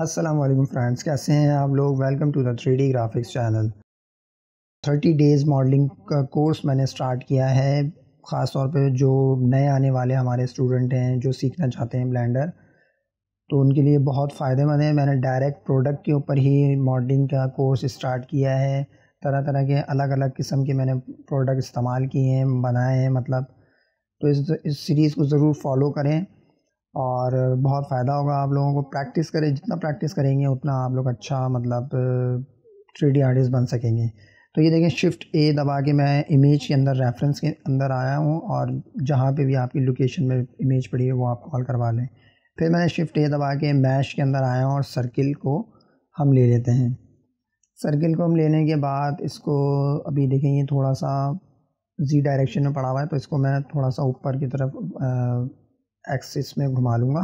अस्सलाम वालेकुम फ्रेंड्स, कैसे हैं आप लोग। Welcome to the 3D graphics channel. 30 days modelling का कोर्स मैंने स्टार्ट किया है। ख़ास तौर पे जो नए आने वाले हमारे स्टूडेंट हैं जो सीखना चाहते हैं ब्लेंडर, तो उनके लिए बहुत फ़ायदेमंद है। मैंने डायरेक्ट प्रोडक्ट के ऊपर ही मॉडलिंग का कोर्स स्टार्ट किया है। तरह तरह के अलग अलग किस्म के मैंने प्रोडक्ट इस्तेमाल किए हैं, बनाए हैं मतलब। तो इस सीरीज़ को ज़रूर फॉलो करें और बहुत फ़ायदा होगा आप लोगों को। प्रैक्टिस करें, जितना प्रैक्टिस करेंगे उतना आप लोग अच्छा मतलब 3D आर्टिस्ट बन सकेंगे। तो ये देखें, शिफ्ट ए दबा के मैं इमेज के अंदर रेफरेंस के अंदर आया हूँ और जहाँ पे भी आपकी लोकेशन में इमेज पड़ी है वो आप कॉल करवा लें। फिर मैंने शिफ्ट ए दबा के मैश के अंदर आया हूँ और सर्किल को हम ले लेते हैं। सर्किल को हम लेने के बाद इसको अभी देखें, ये थोड़ा सा जी डायरेक्शन में पड़ा हुआ है, तो इसको मैं थोड़ा सा ऊपर की तरफ एक्सिस में घुमा लूँगा।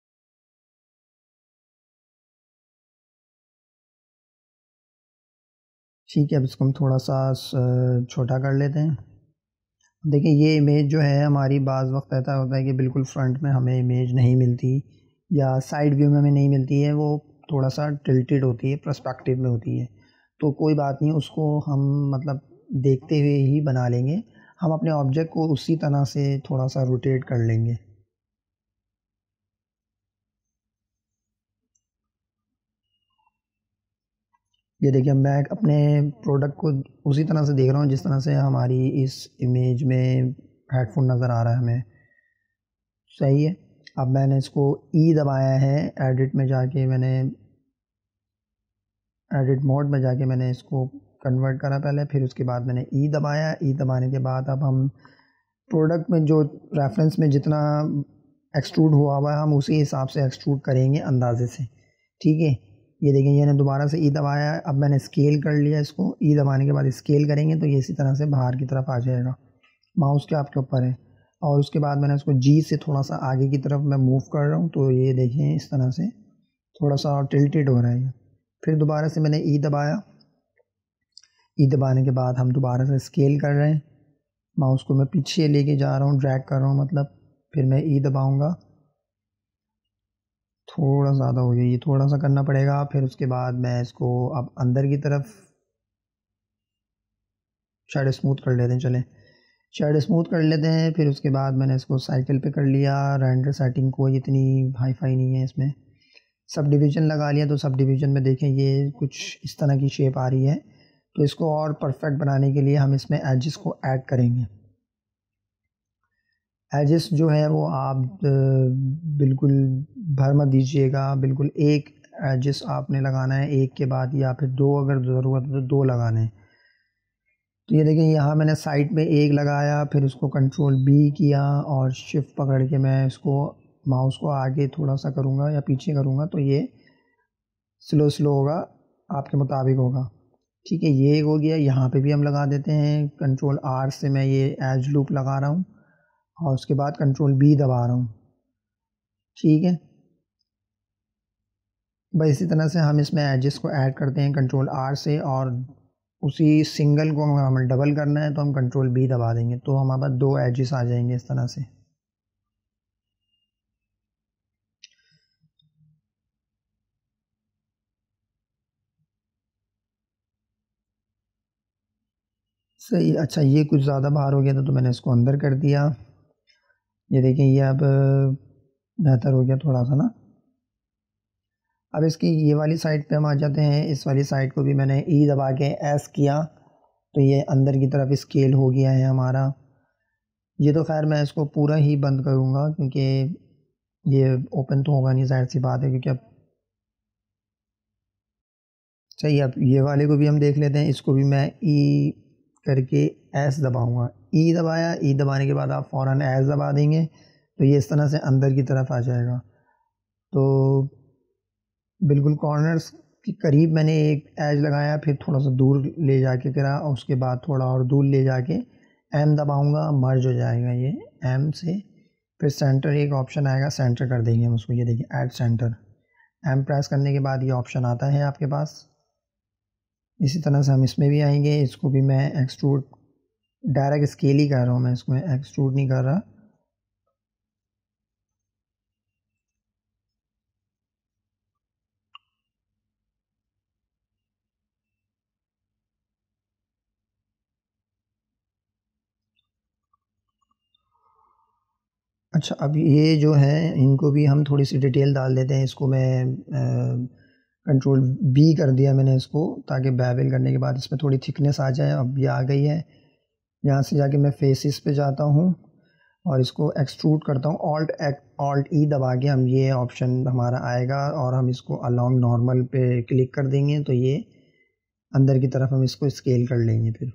ठीक है, अब इसको हम थोड़ा सा छोटा कर लेते हैं। देखिए, ये इमेज जो है हमारी बाज़ वक्त ऐसा होता है कि बिल्कुल फ्रंट में हमें इमेज नहीं मिलती या साइड व्यू में हमें नहीं मिलती है, वो थोड़ा सा टिल्टेड होती है, पर्सपेक्टिव में होती है। तो कोई बात नहीं, उसको हम मतलब देखते हुए ही बना लेंगे। हम अपने ऑब्जेक्ट को उसी तरह से थोड़ा सा रोटेट कर लेंगे। ये देखिए, मैं अपने प्रोडक्ट को उसी तरह से देख रहा हूँ जिस तरह से हमारी इस इमेज में हेडफोन नज़र आ रहा है हमें। सही है। अब मैंने इसको ई दबाया है, एडिट में जाके मैंने एडिट मोड में जाके मैंने इसको कन्वर्ट करा पहले, फिर उसके बाद मैंने ई दबाया। ई दबाने के बाद अब हम प्रोडक्ट में जो रेफरेंस में जितना एक्सट्रूड हुआ है हम उसी हिसाब से एक्सट्रूड करेंगे अंदाजे से। ठीक है, ये देखें, ये मैंने दोबारा से ई दबाया है। अब मैंने स्केल कर लिया इसको। ई दबाने के बाद स्केल करेंगे तो ये इसी तरह से बाहर की तरफ आ जाएगा। माउस के आपके ऊपर है। और उसके बाद मैंने इसको जी से थोड़ा सा आगे की तरफ मैं मूव कर रहा हूँ, तो ये देखें इस तरह से थोड़ा सा टिल्टेड हो रहा है ये। फिर दोबारा से मैंने ई दबाया। ई दबाने के बाद हम दोबारा से स्केल कर रहे हैं। माउस को मैं पीछे लेके जा रहा हूँ, ड्रैग कर रहा हूँ मतलब। फिर मैं ई दबाऊँगा, थोड़ा ज़्यादा हो गया, ये थोड़ा सा करना पड़ेगा। फिर उसके बाद मैं इसको अब अंदर की तरफ शेडो स्मूथ कर लेते हैं। चलें, शेडो स्मूथ कर लेते हैं। फिर उसके बाद मैंने इसको साइकिल पे कर लिया। रेंडर सेटिंग कोई इतनी हाई फाई नहीं है इसमें। सब डिवीज़न लगा लिया, तो सब डिवीज़न में देखें ये कुछ इस तरह की शेप आ रही है। तो इसको और परफेक्ट बनाने के लिए हम इसमें एजेस को ऐड करेंगे। एजेस जो है वो आप बिल्कुल भर मत दीजिएगा। बिल्कुल एक एजेस आपने लगाना है एक के बाद, या फिर दो अगर ज़रूरत है तो दो लगाने हैं। तो ये देखिए, यहाँ मैंने साइड में एक लगाया, फिर उसको कंट्रोल बी किया और शिफ्ट पकड़ के मैं इसको माउस को आगे थोड़ा सा करूँगा या पीछे करूँगा तो ये स्लो स्लो होगा, आपके मुताबिक होगा। ठीक है, ये हो गया। यहाँ पे भी हम लगा देते हैं। कंट्रोल आर से मैं ये एज लूप लगा रहा हूँ और उसके बाद कंट्रोल बी दबा रहा हूँ। ठीक है, बस इसी तरह से हम इसमें एजेस को ऐड करते हैं कंट्रोल आर से। और उसी सिंगल को हमें डबल करना है तो हम कंट्रोल बी दबा देंगे, तो हमारे पास दो एजेस आ जाएंगे इस तरह से। सही, अच्छा, ये कुछ ज़्यादा बाहर हो गया था तो मैंने इसको अंदर कर दिया। ये देखें, ये अब बेहतर हो गया थोड़ा सा ना। अब इसकी ये वाली साइड पे हम आ जाते हैं। इस वाली साइड को भी मैंने ई दबा के एस किया, तो ये अंदर की तरफ स्केल हो गया है हमारा। ये तो खैर मैं इसको पूरा ही बंद करूँगा क्योंकि ये ओपन तो होगा नहीं, ज़ाहिर सी बात है, क्योंकि अब सही। अब ये वाले को भी हम देख लेते हैं। इसको भी मैं ई करके एस दबाऊँगा। ई दबाया, ई दबाने के बाद आप फ़ौरन एस दबा देंगे तो ये इस तरह से अंदर की तरफ आ जाएगा। तो बिल्कुल कॉर्नर्स के करीब मैंने एक एज लगाया, फिर थोड़ा सा दूर ले जाके करा और उसके बाद थोड़ा और दूर ले जाके एम दबाऊंगा, मर्ज हो जाएगा ये एम से। फिर सेंटर एक ऑप्शन आएगा, सेंटर कर देंगे हम उसको। ये देखिए, ऐड सेंटर। एम प्रेस करने के बाद ये ऑप्शन आता है आपके पास। इसी तरह से हम इसमें भी आएंगे। इसको भी मैं एक्सट्रूड, डायरेक्ट स्केल ही कर रहा हूँ मैं, इसमें एक्सट्रूड नहीं कर रहा। अच्छा, अब ये जो है इनको भी हम थोड़ी सी डिटेल डाल देते हैं। इसको मैं कंट्रोल बी कर दिया मैंने इसको, ताकि बेवल करने के बाद इसमें थोड़ी थिकनेस आ जाए। अब ये आ गई है। यहाँ से जाके मैं फेसिस पे जाता हूँ और इसको एक्सट्रूड करता हूँ। ऑल्ट ई दबा के हम, ये ऑप्शन हमारा आएगा और हम इसको अलोंग नॉर्मल पे क्लिक कर देंगे, तो ये अंदर की तरफ हम इसको स्केल कर लेंगे। फिर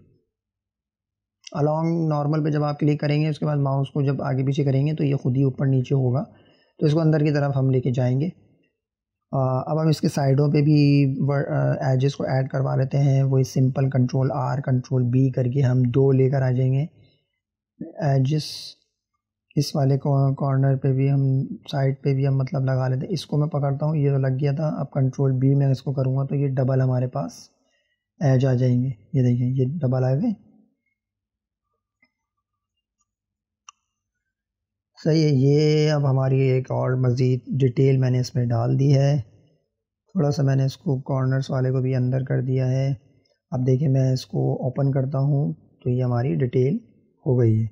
अलोंग नॉर्मल पे जब आप क्लिक करेंगे, उसके बाद माउस को जब आगे पीछे करेंगे तो ये खुद ही ऊपर नीचे होगा, तो इसको अंदर की तरफ हम लेके जाएंगे। अब हम इसके साइडों पे भी एजेस को ऐड करवा लेते हैं। वही simple control R control B करके हम 2 लेकर आ जाएंगे एजेस। इस वाले कॉर्नर पे भी हम, साइड पे भी हम मतलब लगा लेते हैं। इसको मैं पकड़ता हूँ, ये तो लग गया था। अब कंट्रोल बी में इसको करूँगा तो ये डबल हमारे पास एज आ जाएंगे। ये देखिए, ये डबल आ गए। सही है। ये अब हमारी एक और मज़ीद डिटेल मैंने इसमें डाल दी है। थोड़ा सा मैंने इसको कॉर्नर्स वाले को भी अंदर कर दिया है। अब देखिए, मैं इसको ओपन करता हूँ तो ये हमारी डिटेल हो गई है।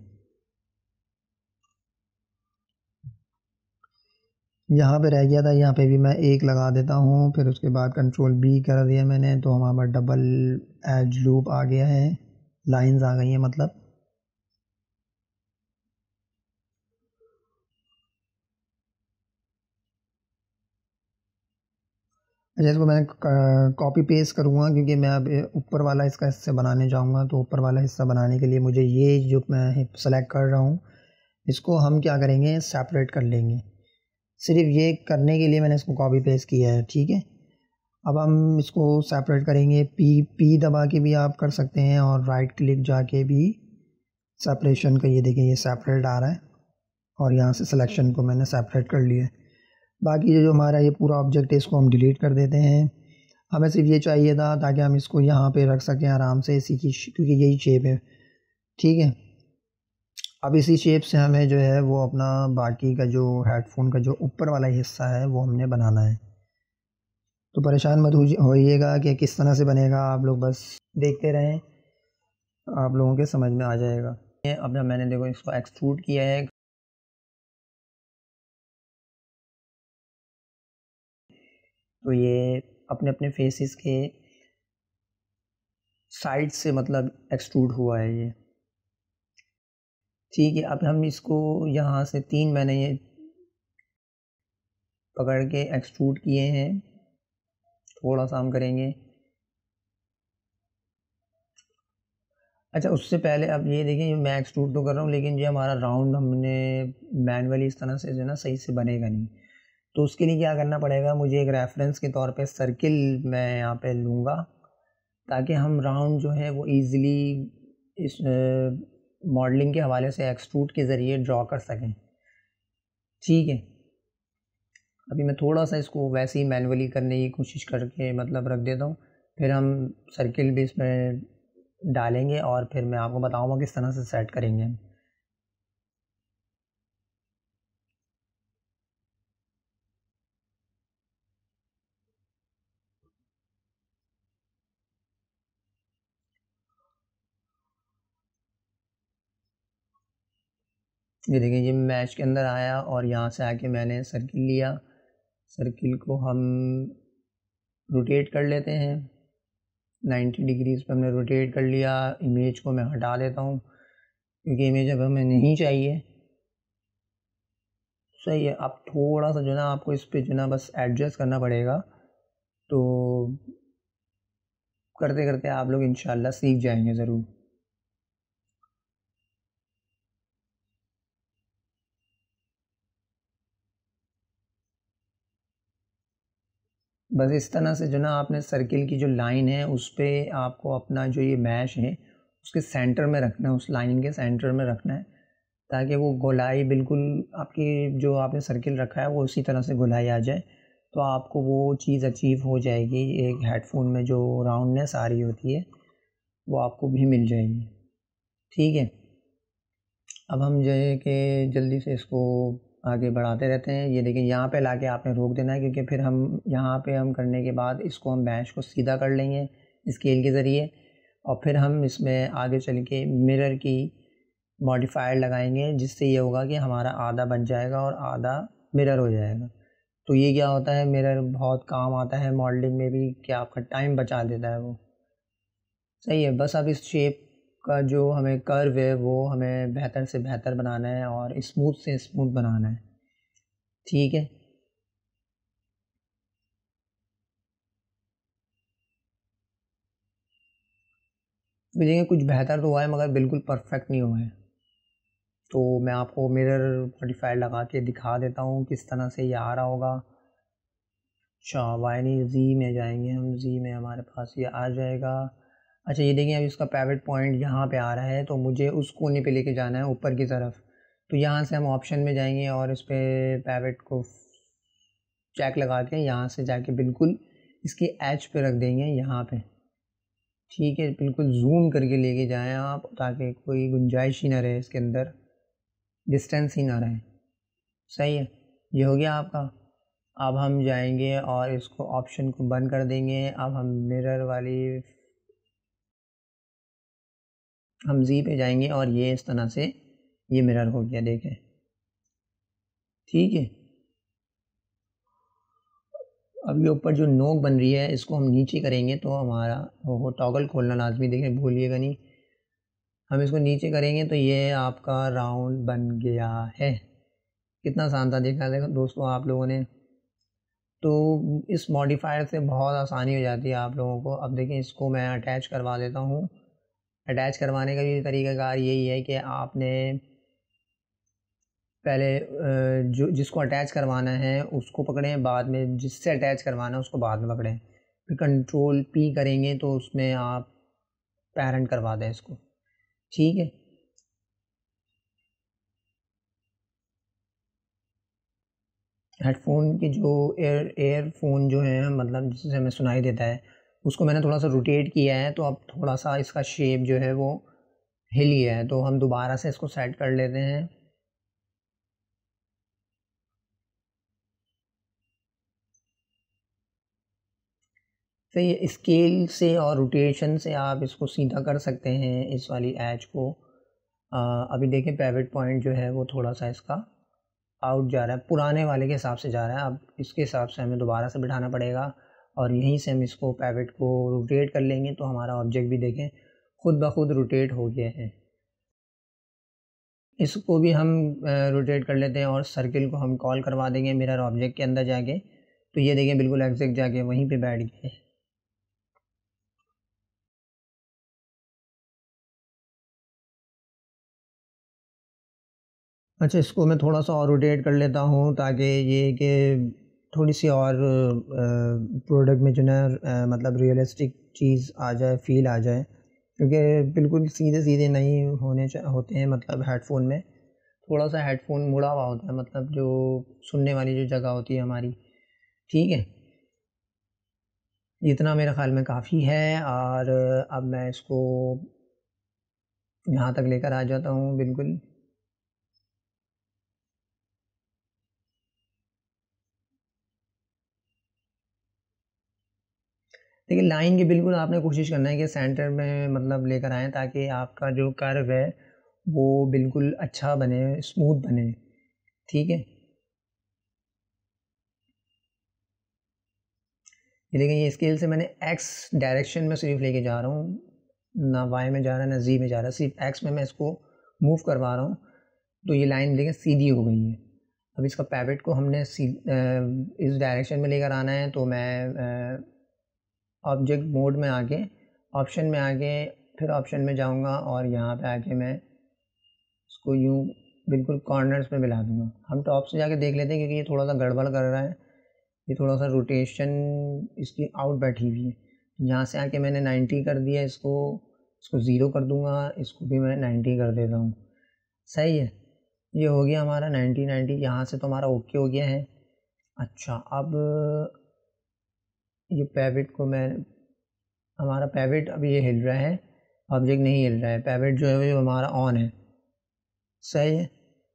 यहाँ पे रह गया था, यहाँ पे भी मैं एक लगा देता हूँ। फिर उसके बाद कंट्रोल बी कर दिया मैंने, तो हमारा डबल एज लूप आ गया है। लाइंस आ गई हैं मतलब। अच्छा, इसको मैं कॉपी पेस्ट करूँगा, क्योंकि मैं अब ऊपर वाला इसका हिस्सा बनाने जाऊँगा। तो ऊपर वाला हिस्सा बनाने के लिए मुझे ये जो मैं सेलेक्ट कर रहा हूँ, इसको हम क्या करेंगे, सेपरेट कर लेंगे। सिर्फ ये करने के लिए मैंने इसको कॉपी पेस्ट किया है, ठीक है। अब हम इसको सेपरेट करेंगे। पी दबा के भी आप कर सकते हैं, और राइट क्लिक जाके भी सेपरेशन का, ये देखिए ये सेपरेट आ रहा है, और यहाँ से सिलेक्शन को मैंने सेपरेट कर लिया है। बाकी जो हमारा ये पूरा ऑब्जेक्ट है, इसको हम डिलीट कर देते हैं। हमें सिर्फ ये चाहिए था ताकि हम इसको यहाँ पे रख सकें आराम से, इसी की, क्योंकि यही शेप है, ठीक है। अब इसी शेप से हमें जो है वो अपना बाकी का जो हेडफोन का जो ऊपर वाला हिस्सा है वो हमने बनाना है। तो परेशान मत होइएगा कि किस तरह से बनेगा, आप लोग बस देखते रहें, आप लोगों के समझ में आ जाएगा। अब मैंने देखो इसको एक्सट्रूड किया है, तो ये अपने अपने फेसेस के साइड से मतलब एक्सट्रूड हुआ है ये, ठीक है। अब हम इसको यहाँ से 3 मैंने ये पकड़ के एक्सट्रूड किए हैं। थोड़ा सा हम करेंगे। अच्छा, उससे पहले अब ये देखें, मैं एक्सट्रूड तो कर रहा हूँ, लेकिन ये हमारा राउंड हमने मैनुअली इस तरह से जो है ना सही से बनेगा नहीं। तो उसके लिए क्या करना पड़ेगा, मुझे एक रेफरेंस के तौर पे सर्किल मैं यहाँ पे लूँगा, ताकि हम राउंड जो है वो ईज़िली इस मॉडलिंग के हवाले से एक्सट्रूड के ज़रिए ड्रॉ कर सकें, ठीक है। अभी मैं थोड़ा सा इसको वैसे ही मैनुअली करने की कोशिश करके मतलब रख देता हूँ। फिर हम सर्किल भी इसमें डालेंगे और फिर मैं आपको बताऊँगा किस तरह से सेट करेंगे हम। ये देखिए, ये मैच के अंदर आया और यहाँ से आके मैंने सर्किल लिया। सर्किल को हम रोटेट कर लेते हैं 90 डिग्रीज़ पे हमने रोटेट कर लिया। इमेज को मैं हटा देता हूँ, क्योंकि इमेज अब हमें नहीं चाहिए। सही है। अब थोड़ा सा जो ना आपको इस पे जो ना बस एडजस्ट करना पड़ेगा, तो करते करते आप लोग इंशाल्लाह सीख जाएंगे ज़रूर। बस इस तरह से जो ना आपने सर्किल की जो लाइन है उस पर आपको अपना जो ये मैश है उसके सेंटर में रखना है, उस लाइन के सेंटर में रखना है, ताकि वो गोलाई बिल्कुल आपकी जो आपने सर्किल रखा है वो उसी तरह से गोलाई आ जाए। तो आपको वो चीज़ अचीव हो जाएगी। एक हेडफोन में जो राउंडनेस आ रही होती है वो आपको भी मिल जाएगी, ठीक है। अब हम जो है कि जल्दी से इसको आगे बढ़ाते रहते हैं। ये देखिए, यहाँ पे लाके आपने रोक देना है, क्योंकि फिर हम यहाँ पे हम करने के बाद इसको हम मैश को सीधा कर लेंगे स्केल के ज़रिए, और फिर हम इसमें आगे चल के मिरर की मॉडिफायर लगाएंगे, जिससे ये होगा कि हमारा आधा बन जाएगा और आधा मिरर हो जाएगा। तो ये क्या होता है, मिरर बहुत काम आता है मॉडलिंग में भी, कि आपका टाइम बचा देता है वो। सही है। बस अब इस शेप का जो हमें कर्व है वो हमें बेहतर से बेहतर बनाना है और स्मूथ से स्मूथ बनाना है। ठीक है। तो देखिए कुछ बेहतर तो हुआ है मगर बिल्कुल परफेक्ट नहीं हुआ है। तो मैं आपको मिरर मॉडिफायर लगा के दिखा देता हूँ किस तरह से ये आ रहा होगा। अच्छा, वाई नहीं, जी में जाएंगे हम। जी में हमारे पास ये आ जाएगा। अच्छा, ये देखिए अब इसका पैवेट पॉइंट यहाँ पे आ रहा है, तो मुझे उस कोने पे लेके जाना है ऊपर की तरफ। तो यहाँ से हम ऑप्शन में जाएंगे और इस पर पैवेट को चेक लगा के यहाँ से जाके बिल्कुल इसकी एज पे रख देंगे यहाँ पे। ठीक है, बिल्कुल जूम करके लेके जाएं आप, ताकि कोई गुंजाइश ही ना रहे इसके अंदर, डिस्टेंस ही ना रहे। सही है, ये हो गया आपका। अब हम जाएंगे और इसको ऑप्शन को बंद कर देंगे। अब हम जी पे जाएंगे और ये इस तरह से ये मिरर हो गया, देखें। ठीक है। अब ये ऊपर जो नोक बन रही है इसको हम नीचे करेंगे तो हमारा वो टॉगल खोलना लाजमी, देखें भूलिएगा नहीं। हम इसको नीचे करेंगे तो ये आपका राउंड बन गया है। कितना आसान था, देखा दोस्तों आप लोगों ने। तो इस मॉडिफायर से बहुत आसानी हो जाती है आप लोगों को। अब देखें इसको मैं अटैच करवा देता हूँ। अटैच करवाने का भी तरीक़ाकार यही है कि आपने पहले जो जिसको अटैच करवाना है उसको पकड़ें, बाद में जिससे अटैच करवाना है उसको बाद में पकड़ें। फिर कंट्रोल पी करेंगे तो उसमें आप पेरेंट करवा दें इसको। ठीक है। हेडफोन की जो एयरफोन जो है, मतलब जिससे हमें सुनाई देता है, उसको मैंने थोड़ा सा रोटेट किया है, तो अब थोड़ा सा इसका शेप जो है वो हिल गया है। तो हम दोबारा से इसको सेट कर लेते हैं। तो ये स्केल से और रोटेशन से आप इसको सीधा कर सकते हैं, इस वाली एज को। अभी देखें पैवेट पॉइंट जो है वो थोड़ा सा इसका आउट जा रहा है, पुराने वाले के हिसाब से जा रहा है। अब इसके हिसाब से हमें दोबारा से बिठाना पड़ेगा और यहीं से हम इसको पैवेट को रोटेट कर लेंगे तो हमारा ऑब्जेक्ट भी देखें खुद ब खुद रोटेट हो गया है। इसको भी हम रोटेट कर लेते हैं और सर्किल को हम कॉल करवा देंगे मिरर ऑब्जेक्ट के अंदर जाके। तो ये देखें बिल्कुल एग्जैक्ट जाके वहीं पे बैठ गए। अच्छा, इसको मैं थोड़ा सा और रोटेट कर लेता हूँ ताकि ये कि थोड़ी सी और प्रोडक्ट में जो ना मतलब रियलिस्टिक चीज़ आ जाए, फील आ जाए। क्योंकि बिल्कुल सीधे सीधे नहीं होते हैं, मतलब हेडफोन में थोड़ा सा हेडफोन मुड़ा हुआ होता है, मतलब जो सुनने वाली जो जगह होती है हमारी। ठीक है, इतना मेरे ख्याल में काफ़ी है। और अब मैं इसको यहाँ तक लेकर आ जाता हूँ बिल्कुल। देखिए लाइन की बिल्कुल आपने कोशिश करना है कि सेंटर में मतलब लेकर आएँ, ताकि आपका जो कर्व है वो बिल्कुल अच्छा बने, स्मूथ बने। ठीक है, ये देखें ये स्केल से मैंने एक्स डायरेक्शन में सिर्फ लेके जा रहा हूँ, ना वाई में जा रहा है ना जी में जा रहा है, सिर्फ एक्स में मैं इसको मूव करवा रहा हूँ। तो ये लाइन देखें सीधी हो गई है। अब इसका पैवेट को हमने इस डायरेक्शन में लेकर आना है, तो मैं ऑब्जेक्ट मोड में आके ऑप्शन में आके फिर ऑप्शन में जाऊंगा और यहाँ पे आके मैं इसको यूँ बिल्कुल कॉर्नर्स पे मिला दूंगा। हम टॉप से जाके देख लेते हैं क्योंकि ये थोड़ा सा गड़बड़ कर रहा है, ये थोड़ा सा रोटेशन इसकी आउट बैठी हुई है। यहाँ से आके मैंने 90 कर दिया, इसको इसको ज़ीरो कर दूंगा, इसको भी मैं 90 कर देता हूँ। सही है, ये हो गया हमारा 90 यहाँ से तो हमारा ओके हो गया है। अच्छा, अब ये पैवेट को मैं, हमारा पैवेट अभी ये हिल रहा है, ऑब्जेक्ट नहीं हिल रहा है, पैवेट जो है वो हमारा ऑन है। सही है,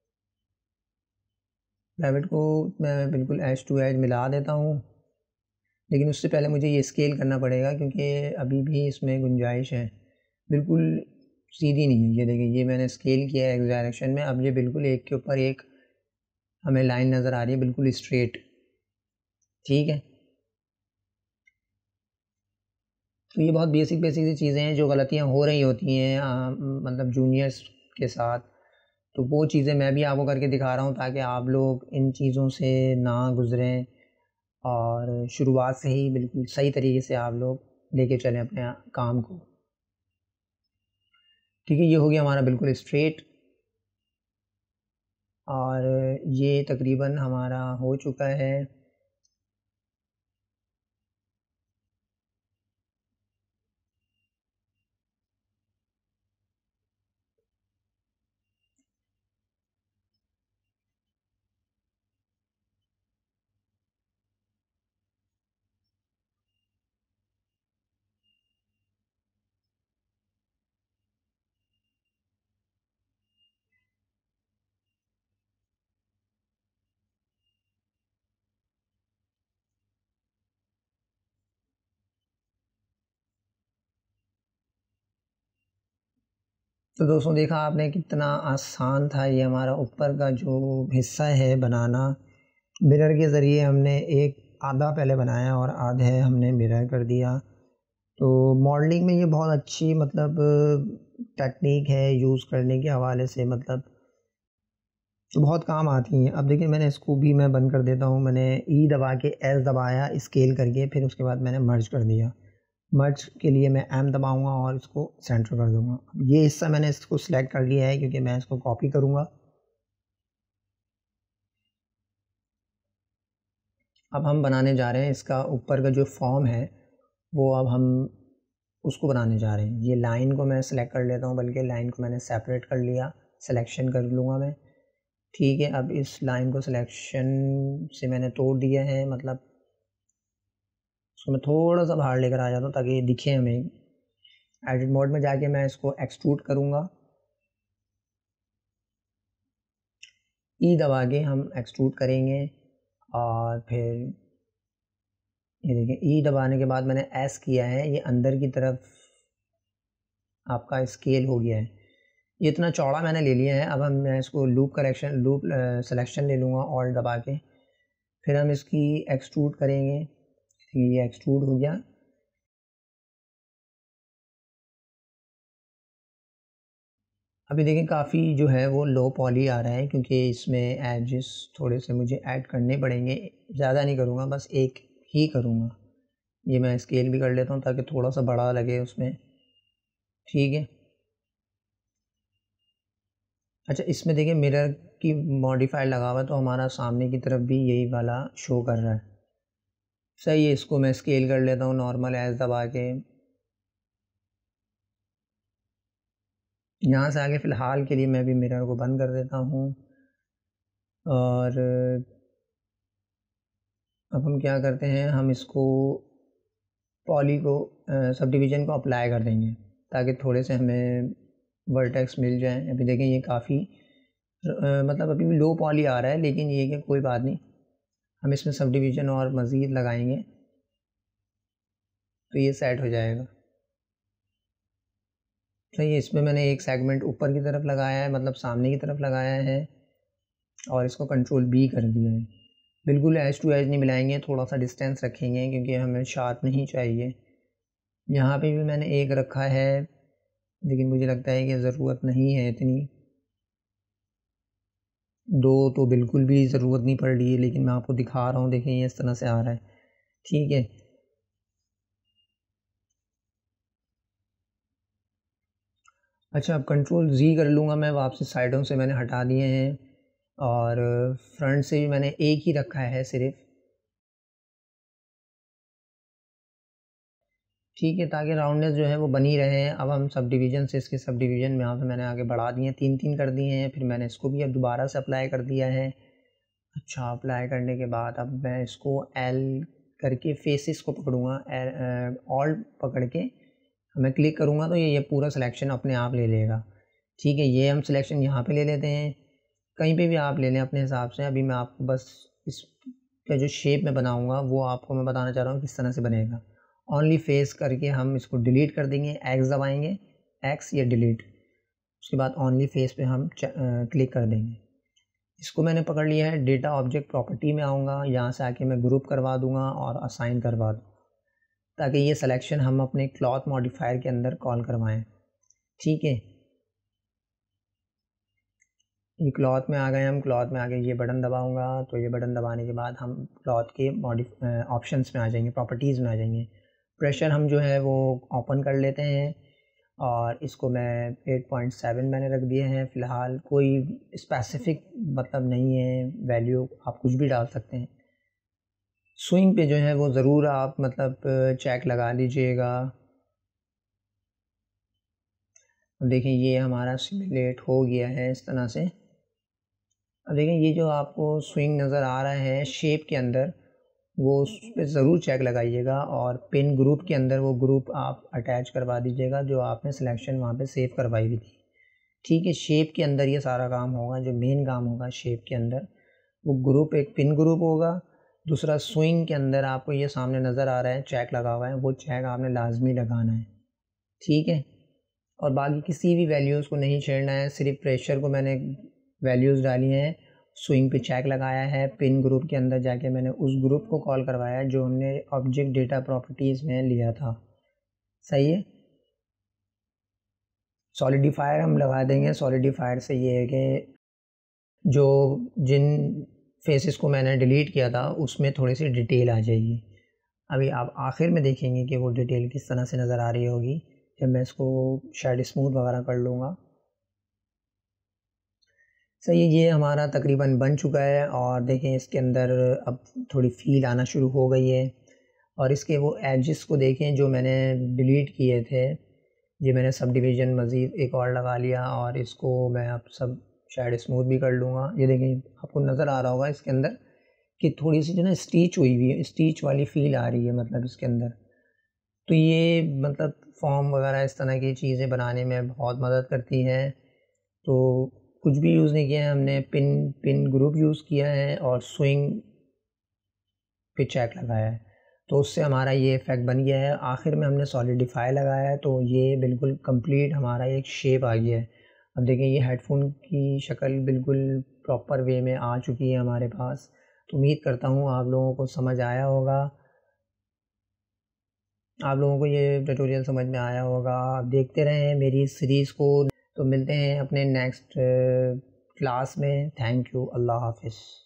पैवेट को मैं बिल्कुल एज टू एज मिला देता हूँ। लेकिन उससे पहले मुझे ये स्केल करना पड़ेगा क्योंकि अभी भी इसमें गुंजाइश है। बिल्कुल सीधी नहीं है। ये देखिए, ये मैंने स्केल किया है एक्स डायरेक्शन में, अब ये बिल्कुल एक के ऊपर एक हमें लाइन नज़र आ रही है, बिल्कुल स्ट्रेट। ठीक है, तो ये बहुत बेसिक बेसिक सी चीज़ें हैं जो गलतियाँ हो रही होती हैं मतलब जूनियर्स के साथ। तो वो चीज़ें मैं भी आपको करके दिखा रहा हूँ ताकि आप लोग इन चीज़ों से ना गुज़रें और शुरुआत से ही बिल्कुल सही तरीके से आप लोग लेके चलें अपने काम को। ठीक है, ये हो गया हमारा बिल्कुल स्ट्रेट, और ये तकरीबन हमारा हो चुका है। तो दोस्तों, देखा आपने कितना आसान था ये हमारा ऊपर का जो हिस्सा है बनाना। मिरर के ज़रिए हमने एक आधा पहले बनाया और आधे हमने मिरर कर दिया। तो मॉडलिंग में ये बहुत अच्छी मतलब टेक्निक है यूज़ करने के हवाले से, मतलब तो बहुत काम आती हैं। अब देखिए, मैंने इसको भी मैं बंद कर देता हूँ। मैंने ई दबा के एस दबाया स्केल करके, फिर उसके बाद मैंने मर्ज कर दिया। मर्ज के लिए मैं एम दबाऊंगा और इसको सेंटर कर दूंगा। ये हिस्सा मैंने इसको सिलेक्ट कर लिया है क्योंकि मैं इसको कॉपी करूंगा। अब हम बनाने जा रहे हैं इसका ऊपर का जो फॉर्म है, वो अब हम उसको बनाने जा रहे हैं। ये लाइन को मैं सेलेक्ट कर लेता हूँ, बल्कि लाइन को मैंने सेपरेट कर लिया, सिलेक्शन कर लूँगा मैं। ठीक है, अब इस लाइन को सिलेक्शन से मैंने तोड़ दिया है, मतलब उसको मैं थोड़ा सा बाहर लेकर आ जाता हूँ ताकि ये दिखे हमें। एडिट मोड में जाके मैं इसको एक्सट्रूड करूँगा, ई दबा के हम एक्सट्रूड करेंगे। और फिर ये देखिए, ई दबाने के बाद मैंने एस किया है, ये अंदर की तरफ आपका स्केल हो गया है। ये इतना चौड़ा मैंने ले लिया है। अब मैं इसको लूप सिलेक्शन ले लूँगा ऑल्ट दबा के, फिर हम इसकी एक्सट्रूड करेंगे। ये एक्सट्रूड हो गया। अभी देखिए, काफ़ी जो है वो लो पॉली आ रहा है क्योंकि इसमें एजेस थोड़े से मुझे ऐड करने पड़ेंगे। ज़्यादा नहीं करूँगा, बस एक ही करूँगा। ये मैं स्केल भी कर लेता हूँ ताकि थोड़ा सा बड़ा लगे उसमें। ठीक है, अच्छा, इसमें देखिए मिरर की मॉडिफायर लगा हुआ है, तो हमारा सामने की तरफ भी यही वाला शो कर रहा है। सही है, इसको मैं स्केल कर लेता हूँ नॉर्मल एज दबा के। यहाँ से आगे फ़िलहाल के लिए मैं भी मिरर को बंद कर देता हूँ। और अब हम क्या करते हैं, हम इसको पॉली को सब डिवीज़न को अप्लाई कर देंगे ताकि थोड़े से हमें वर्टेक्स मिल जाएं। अभी देखें, ये काफ़ी मतलब अभी भी लो पॉली आ रहा है, लेकिन ये कि कोई बात नहीं, हम इसमें सब डिवीज़न और मज़ीद लगाएंगे तो ये सेट हो जाएगा। सही है, इसमें मैंने एक सेगमेंट ऊपर की तरफ लगाया है, मतलब सामने की तरफ लगाया है, और इसको कंट्रोल बी कर दिया है। बिल्कुल एज टू एज नहीं मिलाएंगे, थोड़ा सा डिस्टेंस रखेंगे क्योंकि हमें शार्प नहीं चाहिए। यहाँ पे भी मैंने एक रखा है, लेकिन मुझे लगता है कि ज़रूरत नहीं है इतनी। दो तो बिल्कुल भी ज़रूरत नहीं पड़ रही है, लेकिन मैं आपको दिखा रहा हूँ। देखिए, ये इस तरह से आ रहा है। ठीक है, अच्छा, अब कंट्रोल जी कर लूँगा मैं वापस। साइडों से मैंने हटा दिए हैं और फ्रंट से भी मैंने एक ही रखा है सिर्फ। ठीक है, ताकि राउंडनेस जो है वो बनी रहे। अब हम सब डिवीज़न से इसके सब डिवीज़न में यहाँ पे मैंने आगे बढ़ा दिए हैं, 3-3 कर दिए हैं। फिर मैंने इसको भी अब दोबारा से अप्लाई कर दिया है। अच्छा, अप्लाई करने के बाद अब मैं इसको एल करके फेसिस को पकड़ूँगा, ऑल्ट पकड़ के मैं क्लिक करूँगा तो ये पूरा सिलेक्शन अपने आप ले लेगा। ठीक है, ये हम सिलेक्शन यहाँ पे ले लेते हैं, कहीं पे भी आप ले लें अपने हिसाब से। अभी मैं आपको बस इस का जो शेप में बनाऊँगा वो आपको मैं बताना चाह रहा हूँ किस तरह से बनेगा। ओनली फेस करके हम इसको डिलीट कर देंगे, एक्स दबाएंगे, एक्स या डिलीट। उसके बाद ओनली फेस पे हम क्लिक कर देंगे। इसको मैंने पकड़ लिया है। डेटा ऑब्जेक्ट प्रॉपर्टी में आऊँगा, यहाँ से आके मैं ग्रुप करवा दूँगा और असाइन करवा दूँ, ताकि ये सिलेक्शन हम अपने क्लॉथ मॉडिफायर के अंदर कॉल करवाएं। ठीक है, ये क्लॉथ में आ गए हम। क्लॉथ में आगे ये बटन दबाऊंगा, तो ये बटन दबाने के बाद हम क्लॉथ के ऑप्शंस में आ जाएंगे, प्रॉपर्टीज़ में आ जाएंगे। प्रेशर हम जो है वो ओपन कर लेते हैं और इसको मैं 8.7 मैंने रख दिए हैं फ़िलहाल। कोई स्पेसिफिक मतलब नहीं है वैल्यू, आप कुछ भी डाल सकते हैं। स्विंग पे जो है वो ज़रूर आप मतलब चेक लगा लीजिएगा। देखिए ये हमारा सिमुलेट हो गया है इस तरह से। अब देखें ये जो आपको स्विंग नज़र आ रहा है शेप के अंदर, वो उस पर ज़रूर चेक लगाइएगा और पिन ग्रुप के अंदर वो ग्रुप आप अटैच करवा दीजिएगा जो आपने सिलेक्शन वहाँ पे सेव करवाई हुई थी। ठीक है, शेप के अंदर ये सारा काम होगा। जो मेन काम होगा शेप के अंदर वो ग्रुप, एक पिन ग्रुप होगा। दूसरा स्विंग के अंदर आपको ये सामने नज़र आ रहा है चेक लगा हुआ है, वो चेक आपने लाजमी लगाना है। ठीक है, और बाकी किसी भी वैल्यूज़ को नहीं छेड़ना है। सिर्फ प्रेशर को मैंने वैल्यूज़ डाली हैं, स्विंग पे चेक लगाया है, पिन ग्रुप के अंदर जाके मैंने उस ग्रुप को कॉल करवाया है जो हमने ऑब्जेक्ट डेटा प्रॉपर्टीज़ में लिया था। सही है, सॉलिडिफायर हम लगा देंगे। सॉलिडिफायर से ये है कि जो जिन फेसेस को मैंने डिलीट किया था उसमें थोड़ी सी डिटेल आ जाएगी। अभी आप आखिर में देखेंगे कि वो डिटेल किस तरह से नज़र आ रही होगी जब मैं इसको शेड स्मूथ वगैरह कर लूँगा। सही है, ये हमारा तकरीबन बन चुका है और देखें इसके अंदर अब थोड़ी फील आना शुरू हो गई है। और इसके वो एजेस को देखें जो मैंने डिलीट किए थे, ये मैंने सब डिवीज़न मज़ीद एक और लगा लिया और इसको मैं अब सब शायद स्मूथ भी कर लूँगा। ये देखें आपको नज़र आ रहा होगा इसके अंदर कि थोड़ी सी जो ना स्टीच हुई हुई है, स्टीच वाली फ़ील आ रही है मतलब इसके अंदर। तो ये मतलब फॉर्म वगैरह इस तरह की चीज़ें बनाने में बहुत मदद करती है। तो कुछ भी यूज़ नहीं किया है हमने, पिन ग्रुप यूज़ किया है और स्विंग पे चेक लगाया है, तो उससे हमारा ये इफ़ेक्ट बन गया है। आखिर में हमने सॉलिडिफाई लगाया है तो ये बिल्कुल कंप्लीट हमारा एक शेप आ गया है। अब देखें ये हेडफोन की शक्ल बिल्कुल प्रॉपर वे में आ चुकी है हमारे पास। तो उम्मीद करता हूँ आप लोगों को समझ आया होगा, आप लोगों को ये ट्यूटोरियल समझ में आया होगा। आप देखते रहें मेरी इस सीरीज़ को। तो मिलते हैं अपने नेक्स्ट क्लास में। थैंक यू, अल्लाह हाफ़िज़।